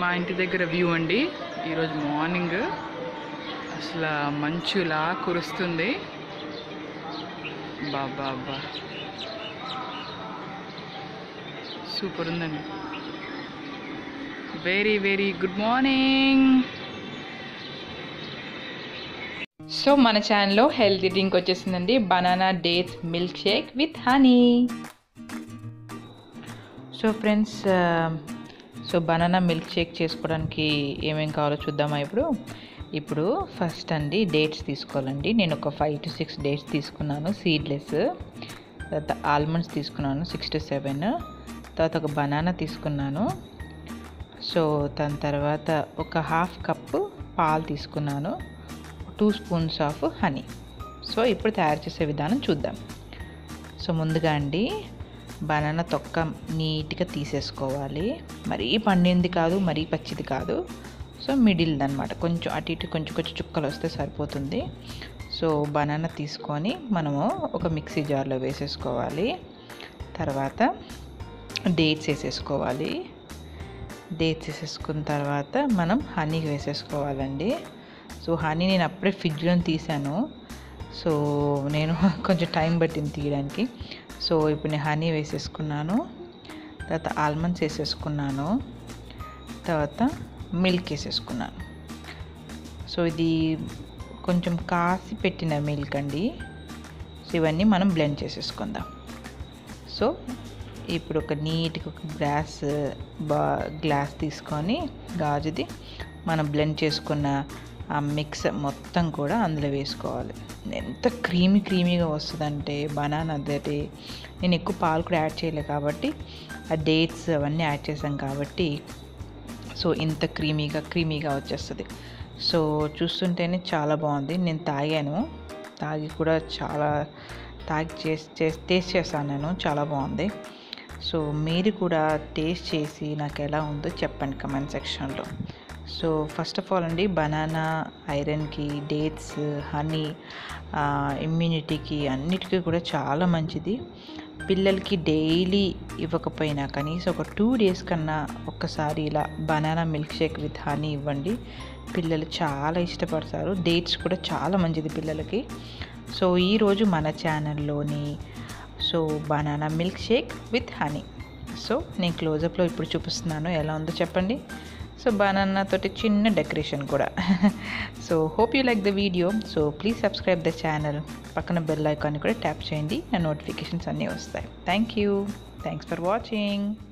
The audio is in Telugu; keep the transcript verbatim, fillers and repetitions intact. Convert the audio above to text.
ఇంటి దగ్గర వ్యూ అండి. ఈరోజు మార్నింగ్ అసలు మంచులా కురుస్తుంది. బాబా అబ్బా సూపర్ ఉందండి. Very very good morning. So మన ఛానల్లో హెల్తీ డ్రింక్ వచ్చేసిందండి, banana dates milk shake with honey. So friends, so banana milk shake చేసుకోవడానికి ఏమేమి కావాలో చూద్దామా ఇప్పుడు. ఇప్పుడు ఫస్ట్ అండి డేట్స్ తీసుకోవాలండి. నేను ఒక ఫైవ్ టు సిక్స్ డేట్స్ తీసుకున్నాను సీడ్లెస్. తర్వాత ఆల్మండ్స్ తీసుకున్నాను సిక్స్ టు సెవెన్. తర్వాత ఒక బనానా తీసుకున్నాను. సో దాని తర్వాత ఒక హాఫ్ కప్పు పాలు తీసుకున్నాను. Two spoons of honey. So ఇప్పుడు తయారు చేసే విధానం చూద్దాం. సో ముందుగా అండి బనానా తొక్క నీట్గా తీసేసుకోవాలి. మరీ పండింది కాదు, మరీ పచ్చిది కాదు. సో మిడిల్ అనమాట, కొంచెం అటు ఇటు కొంచెం కొంచెం చుక్కలు వస్తే సరిపోతుంది. సో బనానా తీసుకొని మనము ఒక మిక్సీ జార్లో వేసేసుకోవాలి. తర్వాత డేట్స్ వేసేసుకోవాలి. డేట్స్ వేసేసుకున్న తర్వాత మనం హనీ వేసేసుకోవాలండి. సో హనీ నేను అప్పుడే ఫ్రిడ్జ్లో తీసాను. సో నేను కొంచెం టైం పట్టింది తీయడానికి. సో ఇప్పుడు నేను హనీ వేసేసుకున్నాను. తర్వాత ఆల్మండ్స్ వేసేసుకున్నాను. తర్వాత మిల్క్ వేసేసుకున్నాను. సో ఇది కొంచెం కాసి పెట్టిన మిల్క్ అండి. సో ఇవన్నీ మనం బ్లెండ్ చేసేసుకుందాం. సో ఇప్పుడు ఒక నీట్గా ఒక గ్లాస్ బా గ్లాస్ తీసుకొని గాజుది మనం బ్లెండ్ చేసుకున్న ఆ మిక్స్ మొత్తం కూడా అందులో వేసుకోవాలి. ఎంత క్రీమీ క్రీమీగా వస్తుందంటే బనానా అదే. నేను ఎక్కువ పాలు కూడా యాడ్ చేయలే కాబట్టి, ఆ డేట్స్ అవన్నీ యాడ్ చేసాం కాబట్టి సో ఇంత క్రీమీగా క్రీమీగా వచ్చేస్తుంది. సో చూస్తుంటేనే చాలా బాగుంది. నేను తాగాను, తాగి కూడా చాలా తాగి చేసి టేస్ట్ చేశాను నేను, చాలా బాగుంది. సో మీరు కూడా టేస్ట్ చేసి నాకు ఎలా ఉందో చెప్పండి కమెంట్ సెక్షన్లో. సో ఫస్ట్ ఆఫ్ ఆల్ అండి, బనానా ఐరన్కి, డేట్స్, హనీ ఇమ్యూనిటీకి అన్నిటికీ కూడా చాలా మంచిది. పిల్లలకి డైలీ ఇవ్వకపోయినా కనీసం ఒక టూ డేస్ కన్నా ఒక్కసారి ఇలా banana milk shake with honey ఇవ్వండి. పిల్లలు చాలా ఇష్టపడతారు. డేట్స్ కూడా చాలా మంచిది పిల్లలకి. సో ఈరోజు మన ఛానల్లోని so banana milk shake with honey. So నేను క్లోజప్లో ఇప్పుడు చూపిస్తున్నాను, ఎలా ఉందో చెప్పండి. సో బనానా తోటి చిన్న డెకరేషన్ కూడా. So hope you like the video. So please subscribe the channel. పక్కన బెల్ ఐకాన్ కూడా ట్యాప్ చేయండి, నా నోటిఫికేషన్స్ అన్నీ వస్తాయి. Thank you. Thanks for watching.